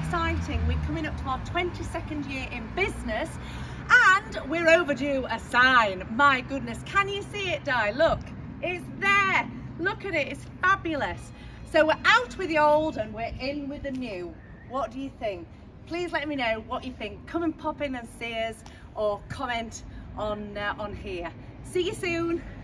exciting. We're coming up to our 22nd year in business and we're overdue a sign. My goodness, can you see it, Di? Look, it's there. Look at it, it's fabulous. So we're out with the old and we're in with the new. What do you think? Please let me know what you think. Come and pop in and see us or comment on here. See you soon.